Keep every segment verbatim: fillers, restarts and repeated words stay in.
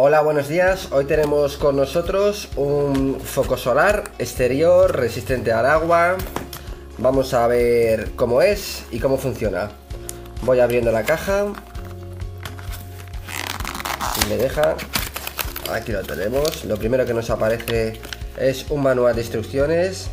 Hola, buenos días. Hoy tenemos con nosotros un foco solar exterior resistente al agua. Vamos a ver cómo es y cómo funciona. Voy abriendo la caja. Si me deja. Aquí lo tenemos. Lo primero que nos aparece es un manual de instrucciones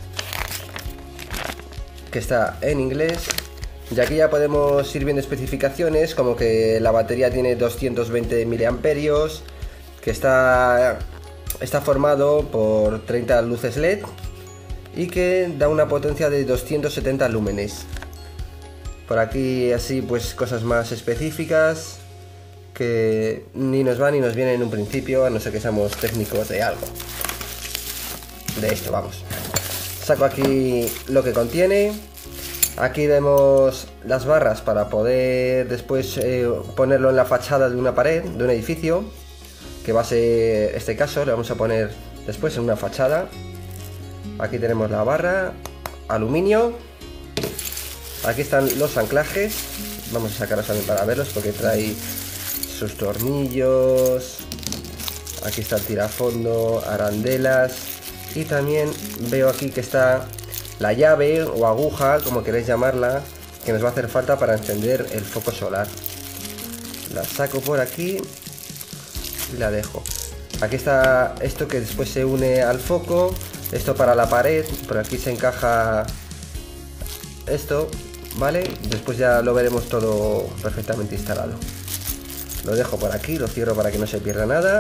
que está en inglés. Y aquí ya podemos ir viendo especificaciones como que la batería tiene doscientos veinte miliamperios, que está, está formado por treinta luces L E D y que da una potencia de doscientos setenta lúmenes. Por aquí así pues cosas más específicas que ni nos van ni nos vienen en un principio, a no ser que seamos técnicos de algo. De esto, vamos. Saco aquí lo que contiene. Aquí vemos las barras para poder después eh, ponerlo en la fachada de una pared, de un edificio, que va a ser este caso, le vamos a poner después en una fachada. Aquí tenemos la barra, aluminio. Aquí están los anclajes, vamos a sacarlos también para verlos porque trae sus tornillos. Aquí está el tirafondo, arandelas y también veo aquí que está la llave o aguja, como queréis llamarla, que nos va a hacer falta para encender el foco solar. La saco por aquí y la dejo. Aquí está esto que después se une al foco, esto para la pared, por aquí se encaja esto, ¿vale? Después ya lo veremos todo perfectamente instalado. Lo dejo por aquí, lo cierro para que no se pierda nada.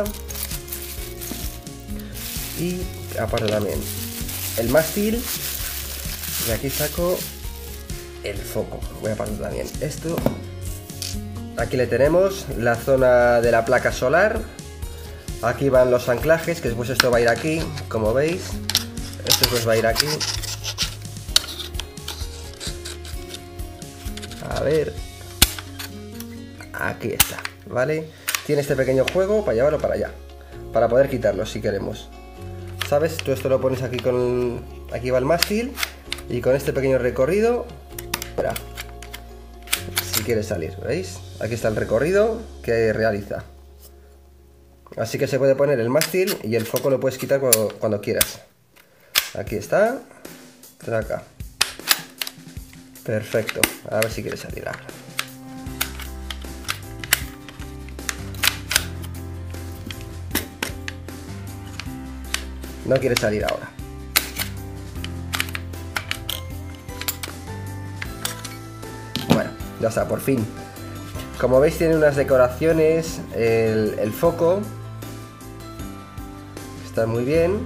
Y aparte también el mástil. Y aquí saco el foco. Voy a apartar también esto. Aquí le tenemos la zona de la placa solar. Aquí van los anclajes, que después esto va a ir aquí, como veis. Esto pues va a ir aquí. A ver. Aquí está, ¿vale? Tiene este pequeño juego para llevarlo para allá, para poder quitarlo si queremos. ¿Sabes? Tú esto lo pones aquí con... Aquí va el mástil. Y con este pequeño recorrido, espera, si quieres salir, ¿veis? Aquí está el recorrido que realiza. Así que se puede poner el mástil y el foco lo puedes quitar cuando, cuando quieras. Aquí está, acá. Perfecto, a ver si quieres salir ahora. No quieres salir ahora. Ya está, por fin. Como veis tiene unas decoraciones el, el foco. Está muy bien.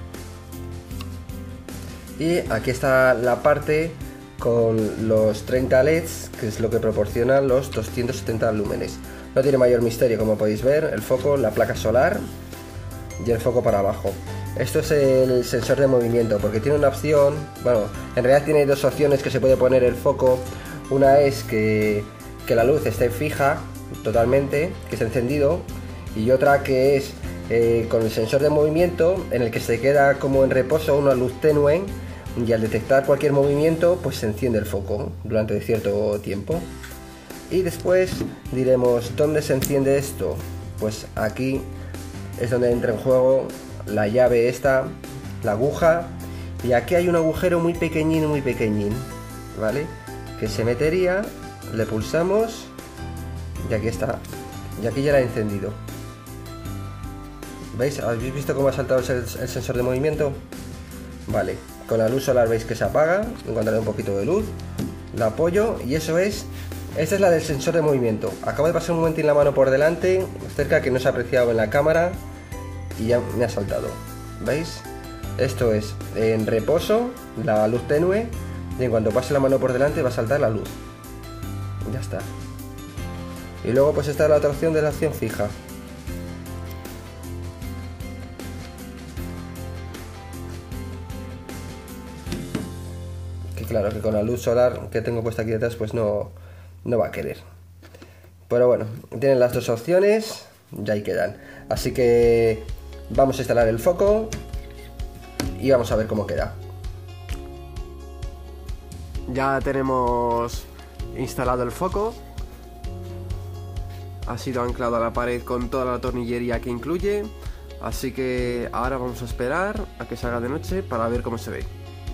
Y aquí está la parte con los treinta L E Ds, que es lo que proporcionan los doscientos setenta lúmenes. No tiene mayor misterio, como podéis ver. El foco, la placa solar y el foco para abajo. Esto es el sensor de movimiento, porque tiene una opción. Bueno, en realidad tiene dos opciones que se puede poner el foco. Una es que, que la luz esté fija totalmente, que esté encendido, y otra que es eh, con el sensor de movimiento, en el que se queda como en reposo una luz tenue, y al detectar cualquier movimiento pues se enciende el foco durante cierto tiempo. Y después diremos, ¿dónde se enciende esto? Pues aquí es donde entra en juego la llave esta, la aguja, y aquí hay un agujero muy pequeñín, muy pequeñín, ¿vale? Que se metería, le pulsamos y aquí está, y aquí ya la he encendido. ¿Veis? ¿Habéis visto cómo ha saltado el, el sensor de movimiento? Vale, con la luz solar veis que se apaga, en cuanto le da un poquito de luz, la apoyo y eso es, esta es la del sensor de movimiento. Acabo de pasar un momentín la mano por delante, cerca que no se ha apreciado en la cámara y ya me ha saltado. ¿Veis? Esto es en reposo, la luz tenue. Y en cuanto pase la mano por delante va a saltar la luz. Ya está. Y luego pues está la otra opción de la acción fija. Que claro, que con la luz solar que tengo puesta aquí detrás pues no, no va a querer. Pero bueno, tienen las dos opciones, ya ahí quedan. Así que vamos a instalar el foco y vamos a ver cómo queda. Ya tenemos instalado el foco. Ha sido anclado a la pared con toda la tornillería que incluye. Así que ahora vamos a esperar a que salga de noche para ver cómo se ve.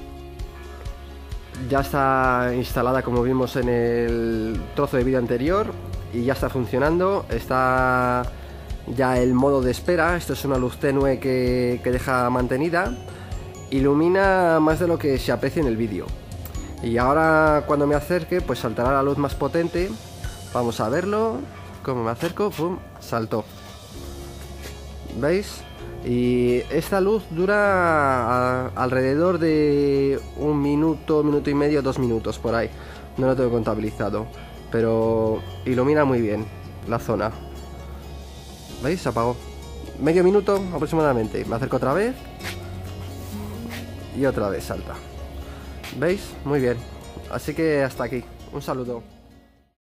Ya está instalada, como vimos en el trozo de vídeo anterior, y ya está funcionando. Está ya el modo de espera. Esto es una luz tenue que, que deja mantenida. Ilumina más de lo que se aprecia en el vídeo. Y ahora cuando me acerque, pues saltará la luz más potente. Vamos a verlo. Como me acerco, ¡pum!, saltó. ¿Veis? Y esta luz dura a, alrededor de un minuto, minuto y medio, dos minutos por ahí. No lo tengo contabilizado, pero ilumina muy bien la zona. ¿Veis? Se apagó. Medio minuto aproximadamente. Me acerco otra vez y otra vez salta. ¿Veis? Muy bien. Así que hasta aquí. Un saludo.